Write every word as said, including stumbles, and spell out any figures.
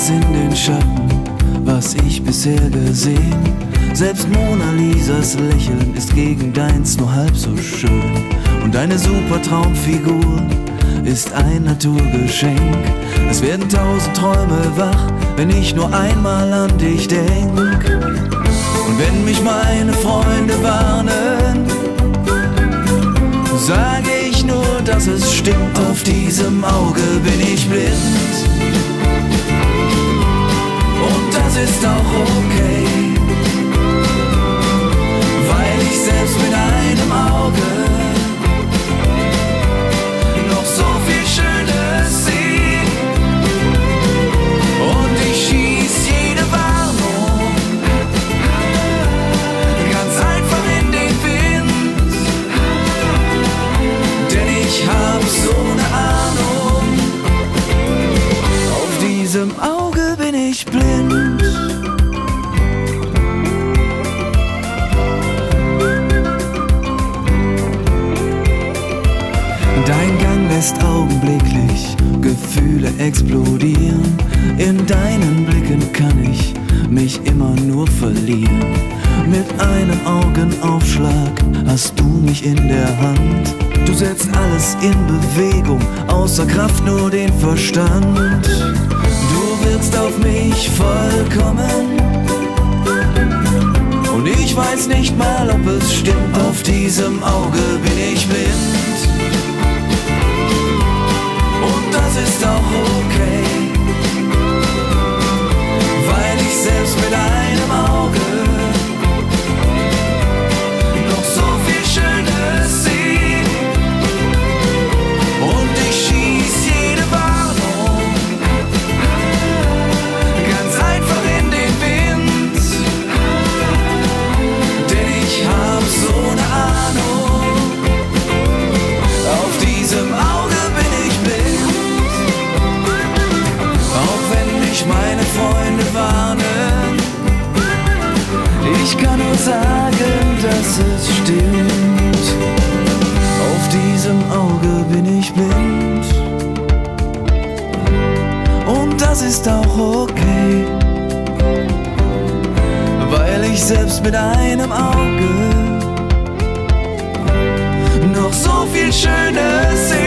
alles in den Schatten, was ich bisher gesehen. Selbst Mona Lisas Lächeln ist gegen deins nur halb so schön. Und deine super Traumfigur ist ein Naturgeschenk. Es werden tausend Träume wach, wenn ich nur einmal an dich denk. Und wenn mich meine Freunde warnen, sage ich nur, dass es stimmt. Auf diesem Auge bin ich blind. Und das ist auch okay, weil ich selbst mit einem Auge noch so viel Schönes sehe. Und ich schieß jede Warnung ganz einfach in den Wind, denn ich hab so ne Ahnung, auf diesem Auge bin ich blind. Dein Gang lässt augenblicklich Gefühle explodieren. In deinen Blicken kann ich mich immer nur verlieren. Mit einem Augenaufschlag hast du mich in der Hand. Du setzt alles in Bewegung, außer Kraft nur den Verstand. Du wirkst auf mich vollkommen und ich weiß nicht mal, ob es stimmt. Auf diesem Auge bin ich blind. Und das ist auch okay, weil ich selbst mit einem Auge noch so viel Schönes sehe. Und ich schieß jede Warnung ganz einfach in den Wind, denn ich hab so ne Ahnung, auf diesem Auge bin ich blind. Auch wenn mich meine Freunde warnen, ich kann nur sagen, dass es stimmt. Auf diesem Auge bin ich blind. Und das ist auch okay, weil ich selbst mit einem Auge noch so viel Schönes sehe.